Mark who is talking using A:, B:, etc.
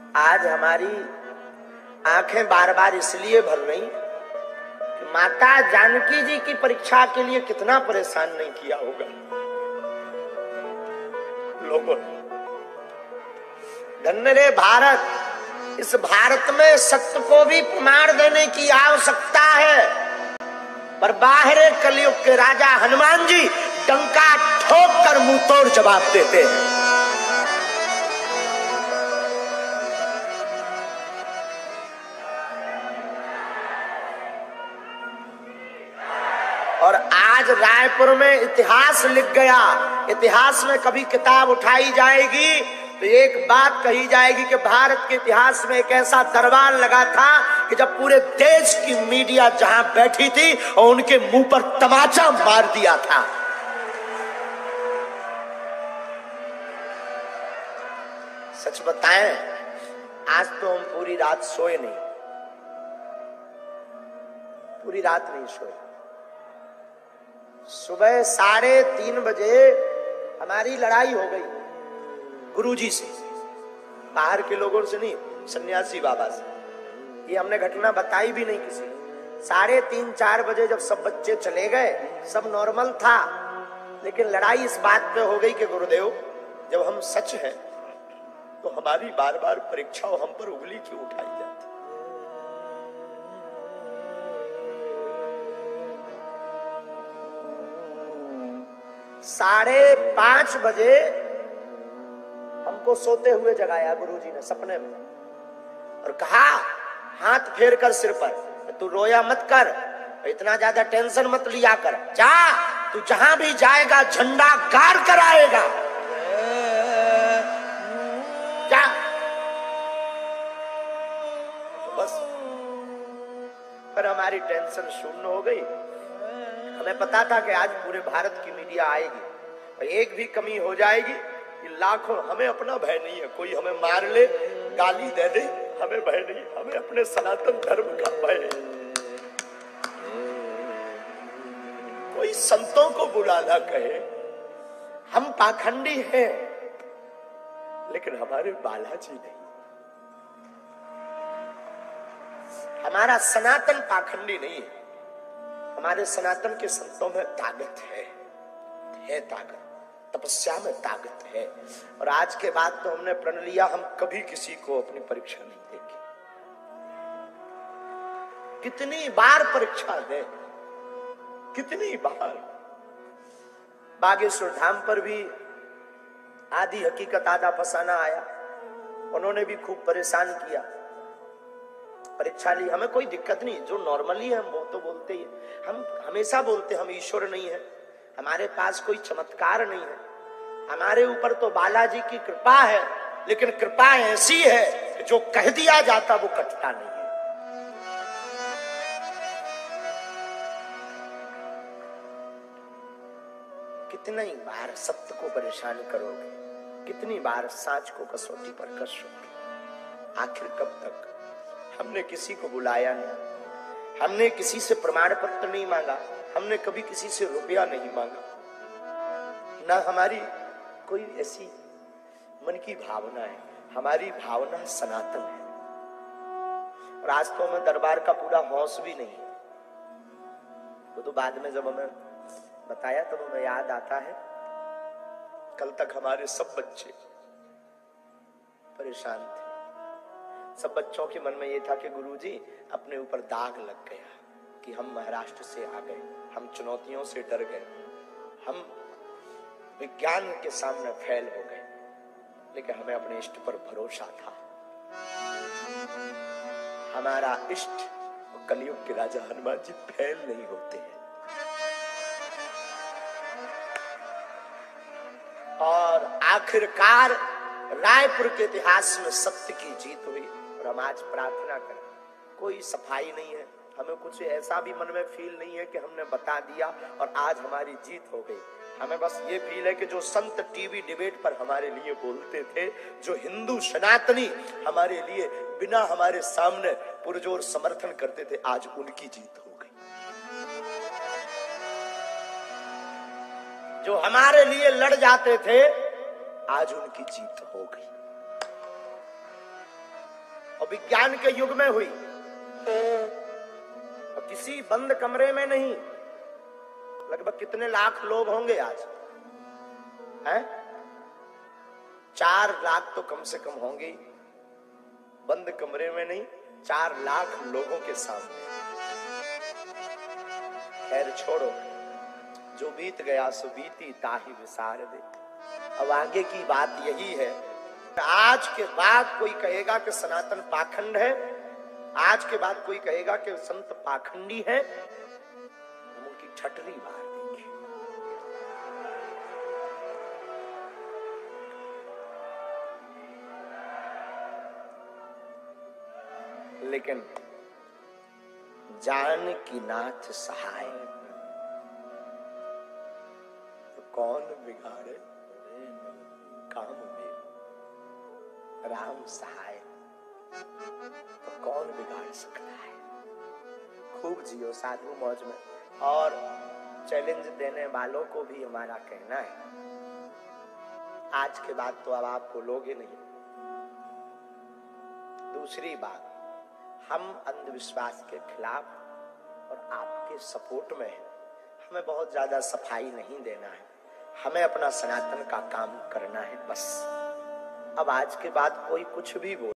A: आज हमारी आंखें बार बार इसलिए भर रही कि माता जानकी जी की परीक्षा के लिए कितना परेशान नहीं किया होगा लोगों ने। धन्य रे भारत, इस भारत में सत्य को भी प्रमाण देने की आवश्यकता है, पर बाहरे कलयुग के राजा हनुमान जी डंका ठोक कर मुंह तोड़ जवाब देते हैं। और आज रायपुर में इतिहास लिख गया। इतिहास में कभी किताब उठाई जाएगी तो एक बात कही जाएगी कि भारत के इतिहास में एक ऐसा दरबार लगा था कि जब पूरे देश की मीडिया जहां बैठी थी और उनके मुंह पर तमाचा मार दिया था। सच बताएं, आज तो हम पूरी रात सोए नहीं, पूरी रात नहीं सोए। सुबह 3:30 बजे हमारी लड़ाई हो गई गुरुजी से, बाहर के लोगों से नहीं, सन्यासी बाबा से। ये हमने घटना बताई भी नहीं किसी। 3:30-4 बजे जब सब बच्चे चले गए, सब नॉर्मल था, लेकिन लड़ाई इस बात पे हो गई कि गुरुदेव जब हम सच हैं तो हमारी बार बार परीक्षा हम पर उंगली क्यों उठाई जाती। 5:30 बजे हमको सोते हुए जगाया गुरुजी ने सपने में और कहा हाथ फेर कर सिर पर, तू रोया मत कर, इतना ज्यादा टेंशन मत लिया कर, जा तू जहां भी जाएगा झंडा गाड़ कर आएगा, जा। बस पर हमारी टेंशन शून्य हो गई। हमें पता था कि आज पूरे भारत की मीडिया आएगी और एक भी कमी हो जाएगी कि लाखों, हमें अपना भय नहीं है, कोई हमें मार ले गाली दे दे, हमें भय नहीं, हमें अपने सनातन धर्म का भय है। कोई संतों को बुला ना कहे, हम पाखंडी हैं, लेकिन हमारे बालाजी नहीं, हमारा सनातन पाखंडी नहीं है। हमारे सनातन के संतों में ताकत है ताकत, तपस्या में ताकत है। और आज के बाद तो हमने प्रण लिया, हम कभी किसी को अपनी परीक्षा नहीं देंगे। कितनी बार परीक्षा दे, कितनी बार। बागेश्वर धाम पर भी आधी हकीकत आधा फसाना आया, उन्होंने भी खूब परेशान किया, परीक्षा ली। हमें कोई दिक्कत नहीं, जो नॉर्मली है हम वो तो बोलते ही है। हम हमेशा बोलते हम ईश्वर नहीं है, हमारे पास कोई चमत्कार नहीं है, हमारे ऊपर तो बालाजी की कृपा है, लेकिन कृपा ऐसी है कि जो कह दिया जाता वो कटता नहीं है। कितनी बार सत्य को परेशान करोगे, कितनी बार साच को कसौटी पर कसोगे, आखिर कब तक। हमने किसी को बुलाया नहीं, हमने किसी से प्रमाण पत्र नहीं मांगा, हमने कभी किसी से रुपया नहीं मांगा, ना हमारी कोई ऐसी मन की भावना है। हमारी भावना सनातन है। और आज तो हमें दरबार का पूरा होश भी नहीं है। तो बाद में जब हमें बताया तब हमें याद आता है, कल तक हमारे सब बच्चे परेशान थे। सब बच्चों के मन में यह था कि गुरुजी अपने ऊपर दाग लग गया कि हम महाराष्ट्र से आ गए, हम चुनौतियों से डर गए, हम विज्ञान के सामने फेल हो गए, लेकिन हमें अपने इष्ट पर भरोसा था। हमारा इष्ट कलयुग के राजा हनुमान जी फेल नहीं होते हैं। और आखिरकार रायपुर के इतिहास में सत्य की जीत हुई। और हम आज प्रार्थना करें, कोई सफाई नहीं है, हमें कुछ ऐसा भी मन में फील नहीं है कि हमने बता दिया और आज हमारी जीत हो गई। हमें बस ये फील है कि जो संत टीवी डिबेट पर हमारे लिए बोलते थे, जो हिंदू सनातनी हमारे लिए बिना हमारे सामने पुरजोर समर्थन करते थे, आज उनकी जीत हो गई। जो हमारे लिए लड़ जाते थे, आज उनकी जीत हो गई। विज्ञान के युग में हुई, और किसी बंद कमरे में नहीं। लगभग कितने लाख लोग होंगे आज हैं? 4 लाख तो कम से कम होंगे, बंद कमरे में नहीं, 4 लाख लोगों के सामने। खैर छोड़ो, जो बीत गया सो बीती ताहि विसार दे। अब आगे की बात यही है, आज के बाद कोई कहेगा कि सनातन पाखंड है, आज के बाद कोई कहेगा कि संत पाखंडी है, हम उनकी ठटरी मार देंगे। लेकिन जानकी नाथ सहाय, तो कौन बिगाड़े काम में। राम सहाय तो कौन बिगाड़ सकता है। खूब जियो साधु मौज में। और चैलेंज देने वालों को भी हमारा कहना है, आज के बाद तो अब आप बोलोगे नहीं। दूसरी बात, हम अंधविश्वास के खिलाफ और आपके सपोर्ट में हैं। हमें बहुत ज्यादा सफाई नहीं देना है, हमें अपना सनातन का काम करना है बस। अब आज के बाद कोई कुछ भी बोले,